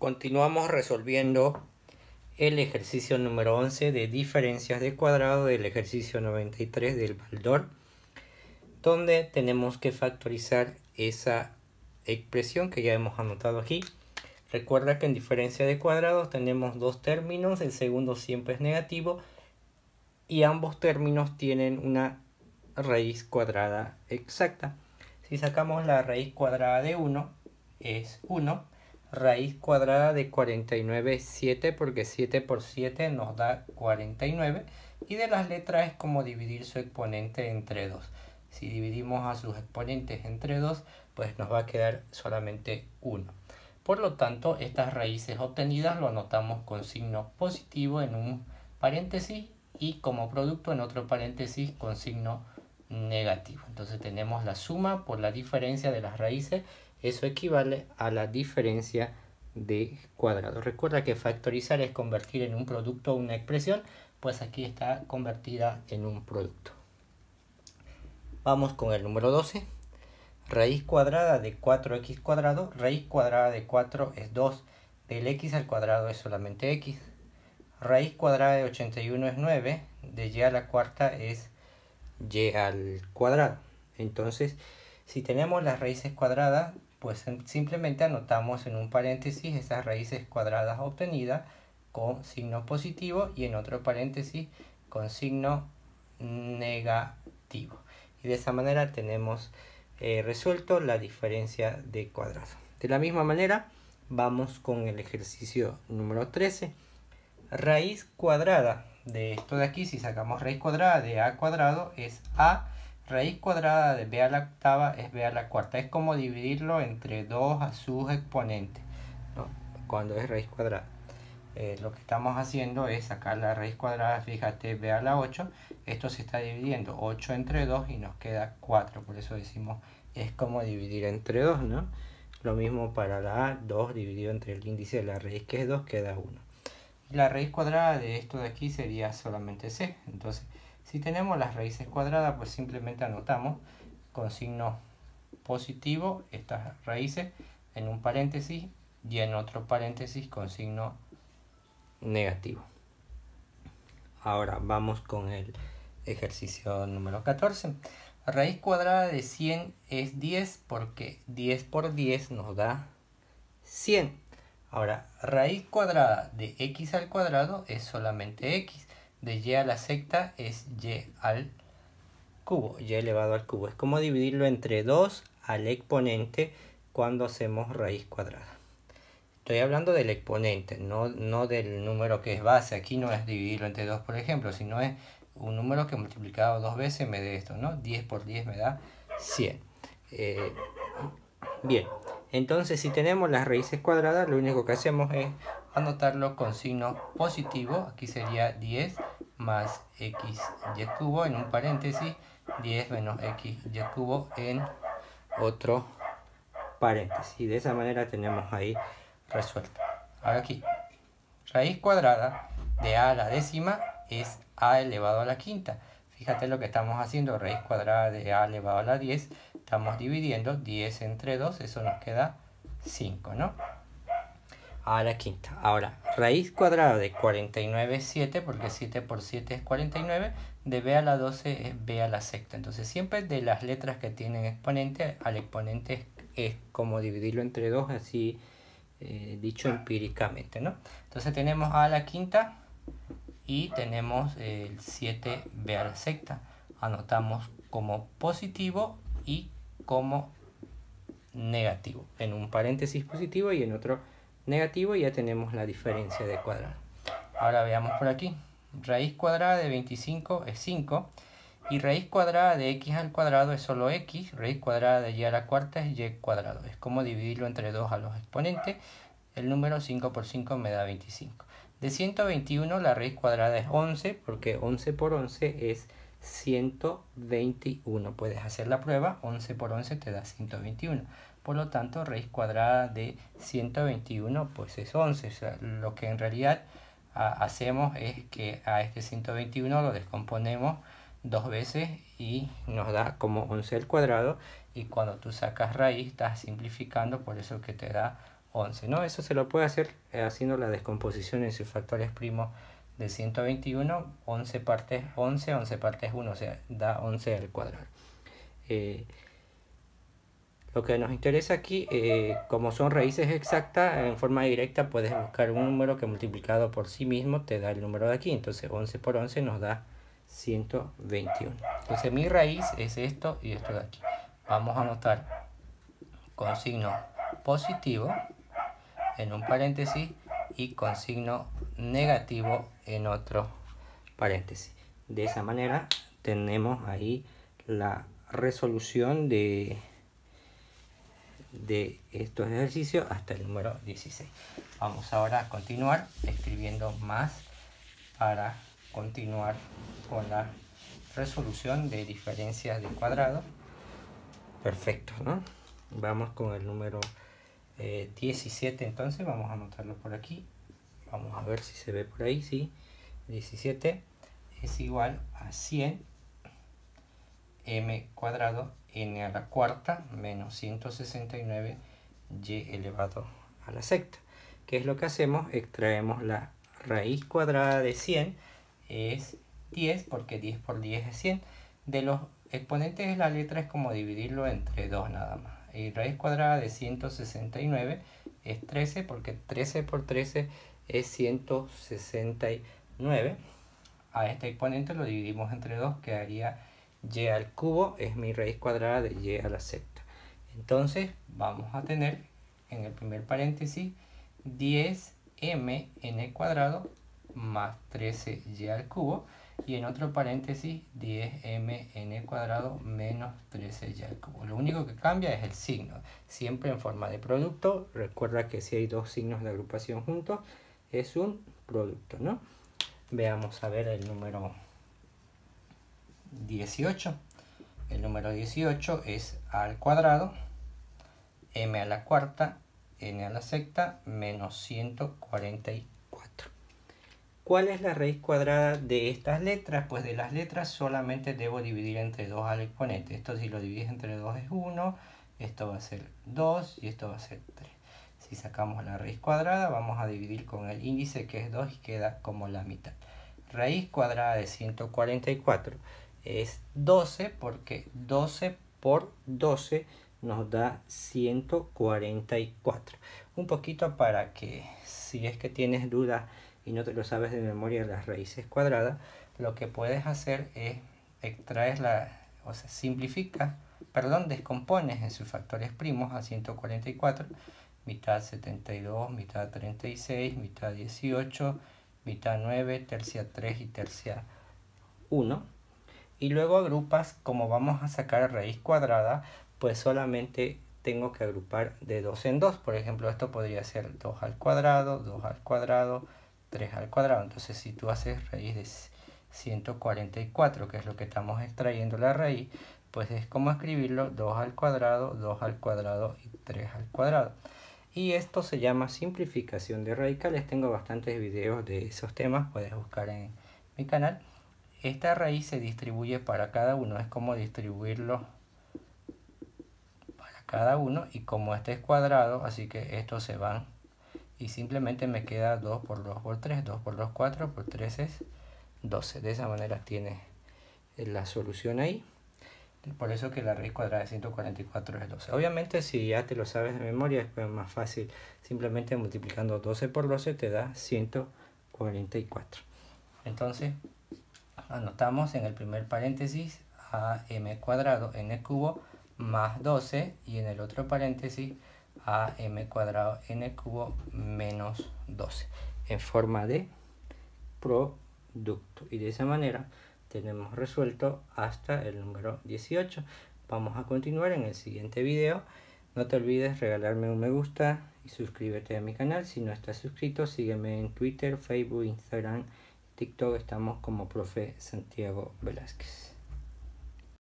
Continuamos resolviendo el ejercicio número 11 de diferencias de cuadrado del ejercicio 93 del Baldor, donde tenemos que factorizar esa expresión que ya hemos anotado aquí. Recuerda que en diferencia de cuadrados tenemos dos términos, el segundo siempre es negativo y ambos términos tienen una raíz cuadrada exacta. Si sacamos la raíz cuadrada de 1 es 1. Raíz cuadrada de 49 es 7, porque 7 por 7 nos da 49. Y de las letras es como dividir su exponente entre 2. Si dividimos a sus exponentes entre 2, pues nos va a quedar solamente 1. Por lo tanto, estas raíces obtenidas lo anotamos con signo positivo en un paréntesis y como producto en otro paréntesis con signo negativo. Entonces tenemos la suma por la diferencia de las raíces. Eso equivale a la diferencia de cuadrado. Recuerda que factorizar es convertir en un producto una expresión, pues aquí está convertida en un producto. Vamos con el número 12. Raíz cuadrada de 4x cuadrado. Raíz cuadrada de 4 es 2. Del x al cuadrado es solamente x. Raíz cuadrada de 81 es 9. De y a la cuarta es y al cuadrado. Entonces, si tenemos las raíces cuadradas, pues simplemente anotamos en un paréntesis esas raíces cuadradas obtenidas con signo positivo y en otro paréntesis con signo negativo. Y de esa manera tenemos resuelto la diferencia de cuadrado. De la misma manera, vamos con el ejercicio número 13. Raíz cuadrada de esto de aquí, si sacamos raíz cuadrada de a cuadrado, es a. Raíz cuadrada de b a la octava es b a la cuarta. Es como dividirlo entre 2 a sus exponentes, ¿no? Cuando es raíz cuadrada. Lo que estamos haciendo es sacar la raíz cuadrada, fíjate, b a la 8. Esto se está dividiendo 8 entre 2 y nos queda 4. Por eso decimos es como dividir entre 2, ¿no? Lo mismo para la a, 2 dividido entre el índice de la raíz que es 2 queda 1. La raíz cuadrada de esto de aquí sería solamente c. Entonces, si tenemos las raíces cuadradas, pues simplemente anotamos con signo positivo estas raíces en un paréntesis y en otro paréntesis con signo negativo. Ahora vamos con el ejercicio número 14. Raíz cuadrada de 100 es 10 porque 10 por 10 nos da 100. Ahora, raíz cuadrada de x al cuadrado es solamente x. De y a la sexta es y al cubo, y elevado al cubo. Es como dividirlo entre 2 al exponente cuando hacemos raíz cuadrada. Estoy hablando del exponente, no del número que es base. Aquí no es dividirlo entre 2, por ejemplo, sino es un número que multiplicado 2 veces me da esto, ¿no? 10 por 10 me da 100. Bien, entonces si tenemos las raíces cuadradas, lo único que hacemos es anotarlo con signo positivo. Aquí sería 10 más xy cubo en un paréntesis, 10 menos xy cubo en otro paréntesis. Y de esa manera tenemos ahí resuelto. Ahora aquí, raíz cuadrada de a la décima es a elevado a la quinta. Fíjate lo que estamos haciendo, raíz cuadrada de a elevado a la 10. Estamos dividiendo 10 entre 2, eso nos queda 5, ¿no? A la quinta. Ahora, raíz cuadrada de 49 es 7, porque 7 por 7 es 49. De b a la 12 es b a la sexta. Entonces, siempre de las letras que tienen exponente, al exponente es como dividirlo entre 2, así dicho empíricamente, ¿no? Entonces, tenemos a la quinta y tenemos el 7b a la sexta. Anotamos como positivo y como negativo. En un paréntesis positivo y en otro negativo, ya tenemos la diferencia de cuadrado. Ahora veamos por aquí. Raíz cuadrada de 25 es 5. Y raíz cuadrada de x al cuadrado es solo x. Raíz cuadrada de y a la cuarta es y cuadrado. Es como dividirlo entre 2 a los exponentes. El número 5 por 5 me da 25. De 121 la raíz cuadrada es 11, porque 11 por 11 es 121. Puedes hacer la prueba, 11 por 11 te da 121. Por lo tanto, raíz cuadrada de 121 pues es 11. O sea, lo que en realidad hacemos es que a este 121 lo descomponemos dos veces y nos da como 11 al cuadrado. Y cuando tú sacas raíz estás simplificando, por eso que te da 11, ¿no? Eso se lo puede hacer haciendo la descomposición en sus factores primos de 121, 11 partes 11, 11 partes 1, o sea, da 11 al cuadrado. Lo que nos interesa aquí, como son raíces exactas, en forma directa puedes buscar un número que multiplicado por sí mismo te da el número de aquí. Entonces 11 por 11 nos da 121. Entonces mi raíz es esto y esto de aquí. Vamos a anotar con signo positivo en un paréntesis y con signo negativo en otro paréntesis. De esa manera tenemos ahí la resolución de estos ejercicios hasta el número 16. Vamos ahora a continuar escribiendo más para continuar con la resolución de diferencias de cuadrado. Perfecto, ¿no? Vamos con el número 17, entonces vamos a anotarlo por aquí. Vamos a ver si se ve por ahí, sí. 17 es igual a 100 m cuadrado n a la cuarta menos 169 y elevado a la sexta. ¿Qué es lo que hacemos? Extraemos la raíz cuadrada de 100, es 10, porque 10 por 10 es 100. De los exponentes de la letra es como dividirlo entre 2 nada más. Y raíz cuadrada de 169 es 13, porque 13 por 13 es 169. A este exponente lo dividimos entre 2, quedaría y al cubo, es mi raíz cuadrada de y a la sexta. Entonces vamos a tener en el primer paréntesis 10m n cuadrado más 13y al cubo, y en otro paréntesis 10m n cuadrado menos 13y al cubo. Lo único que cambia es el signo, siempre en forma de producto. Recuerda que si hay dos signos de agrupación juntos es un producto, ¿no? Veamos a ver el número 18. El número 18 es a al cuadrado, m a la cuarta, n a la sexta, menos 144. ¿Cuál es la raíz cuadrada de estas letras? Pues de las letras solamente debo dividir entre 2 al exponente. Esto, si lo divides entre 2 es 1, esto va a ser 2 y esto va a ser 3. Si sacamos la raíz cuadrada, vamos a dividir con el índice, que es 2, y queda como la mitad. Raíz cuadrada de 144 es 12, porque 12 por 12 nos da 144. Un poquito para que, si es que tienes dudas y no te lo sabes de memoria, las raíces cuadradas, lo que puedes hacer es extraer o sea, descompones en sus factores primos a 144, mitad 72, mitad 36, mitad 18, mitad 9, tercia 3 y tercia 1. Y luego agrupas, como vamos a sacar raíz cuadrada, pues solamente tengo que agrupar de 2 en 2. Por ejemplo, esto podría ser 2 al cuadrado, 2 al cuadrado, 3 al cuadrado. Entonces, si tú haces raíz de 144, que es lo que estamos extrayendo la raíz, pues es como escribirlo 2 al cuadrado, 2 al cuadrado y 3 al cuadrado. Y esto se llama simplificación de radicales. Tengo bastantes videos de esos temas, puedes buscar en mi canal. Esta raíz se distribuye para cada uno, es como distribuirlo para cada uno, y como este es cuadrado, así que estos se van y simplemente me queda 2 por 2 por 3, 2 por 2, 4, por 3 es 12. De esa manera tienes la solución ahí. Por eso que la raíz cuadrada de 144 es 12. Obviamente, si ya te lo sabes de memoria, es más fácil. Simplemente multiplicando 12 por 12 te da 144. Entonces, anotamos en el primer paréntesis a m cuadrado n cubo más 12, y en el otro paréntesis a m cuadrado n cubo menos 12, en forma de producto. Y de esa manera tenemos resuelto hasta el número 18. Vamos a continuar en el siguiente video. No te olvides regalarme un me gusta y suscríbete a mi canal. Si no estás suscrito, sígueme en Twitter, Facebook, Instagram, TikTok. Estamos como Profe Santiago Velázquez.